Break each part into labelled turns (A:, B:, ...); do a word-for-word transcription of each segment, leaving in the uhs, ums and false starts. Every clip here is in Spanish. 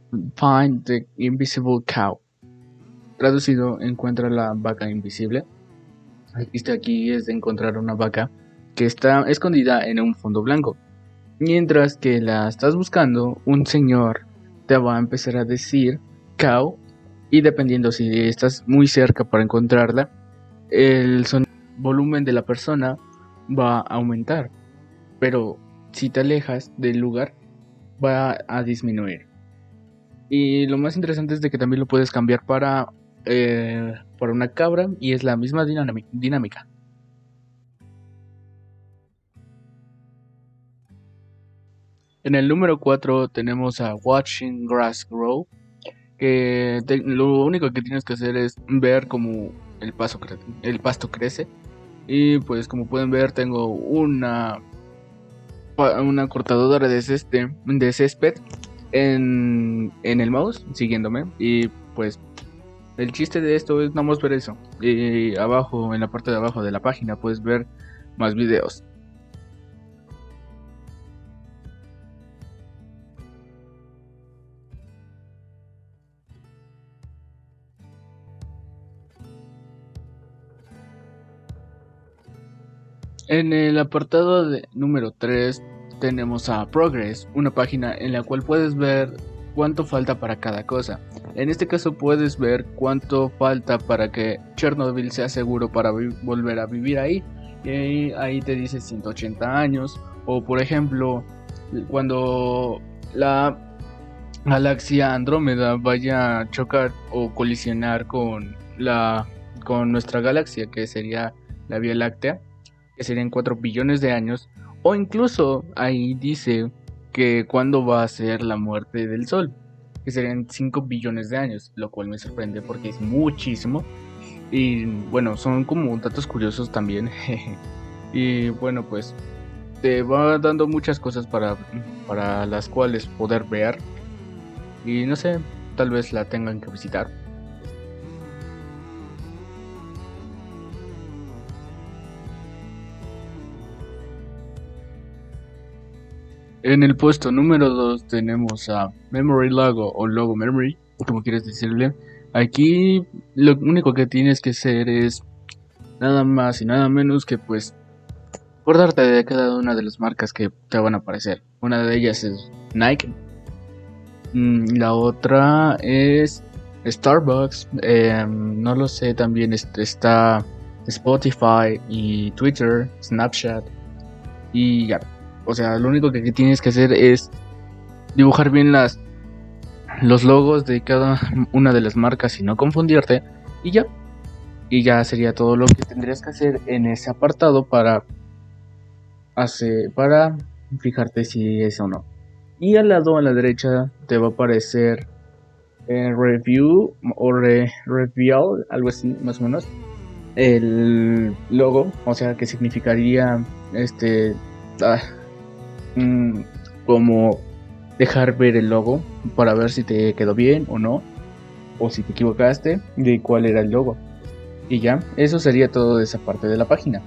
A: Find the invisible cow. Traducido, encuentra la vaca invisible. El chiste aquí es de encontrar una vaca que está escondida en un fondo blanco. Mientras que la estás buscando, un señor te va a empezar a decir cow, y dependiendo si estás muy cerca para encontrarla, el son volumen de la persona va a aumentar, pero si te alejas del lugar va a disminuir. Y lo más interesante es de que también lo puedes cambiar para, eh, para una cabra, y es la misma dinámica. En el número cuatro tenemos a Watching Grass Grow, que te, lo único que tienes que hacer es ver cómo el, paso cre el pasto crece. Y pues como pueden ver, tengo una, una cortadora de césped, de césped en, en el mouse, siguiéndome. Y pues el chiste de esto es nada más ver eso. Y abajo, en la parte de abajo de la página, puedes ver más videos. En el apartado de número tres tenemos a Progress, una página en la cual puedes ver cuánto falta para cada cosa. En este caso puedes ver cuánto falta para que Chernobyl sea seguro para volver a vivir ahí. Y ahí te dice ciento ochenta años. O por ejemplo, cuando la galaxia Andrómeda vaya a chocar o colisionar con, la, con nuestra galaxia, que sería la Vía Láctea, que serían cuatro billones de años. O incluso ahí dice que cuándo va a ser la muerte del Sol, que serían cinco billones de años, lo cual me sorprende porque es muchísimo. Y bueno, son como datos curiosos también. Y bueno, pues te va dando muchas cosas para, para las cuales poder ver. Y no sé, tal vez la tengan que visitar. En el puesto número dos tenemos a Memory Logo, o Logo Memory, como quieres decirle. Aquí lo único que tienes que hacer es nada más y nada menos que pues acordarte de cada una de las marcas que te van a aparecer. Una de ellas es Nike, la otra es Starbucks, eh, no lo sé, también está Spotify y Twitter, Snapchat, y ya. O sea, lo único que tienes que hacer es dibujar bien las los logos de cada una de las marcas y no confundirte, y ya. Y ya sería todo lo que tendrías que hacer en ese apartado para hacer, para fijarte si es o no. Y al lado a la derecha te va a aparecer eh, review o re, reveal, algo así más o menos, el logo, o sea que significaría este ah, mmm, como dejar ver el logo para ver si te quedó bien o no, o si te equivocaste de cuál era el logo. Y ya, eso sería todo de esa parte de la página.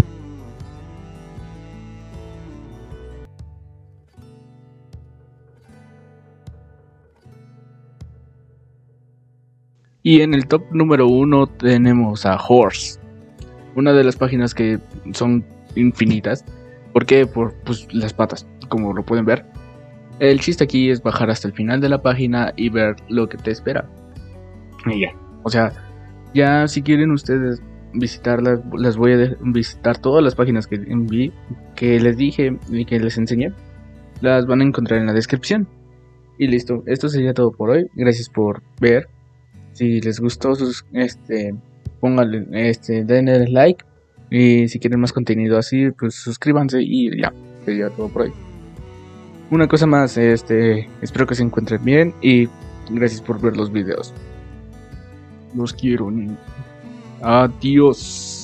A: Y en el top número uno tenemos a Horse, una de las páginas que son infinitas. ¿Por qué? Por pues, las patas, como lo pueden ver. El chiste aquí es bajar hasta el final de la página y ver lo que te espera. Y ya, o sea, ya si quieren ustedes visitarlas, las voy a visitar todas las páginas que envié, que les dije y que les enseñé. Las van a encontrar en la descripción. Y listo, esto sería todo por hoy. Gracias por ver. Si les gustó, sus, este, pónganle, este, denle like. Y si quieren más contenido así, pues suscríbanse y ya, sería todo por hoy. Una cosa más, este, espero que se encuentren bien y gracias por ver los videos. Los quiero. Adiós.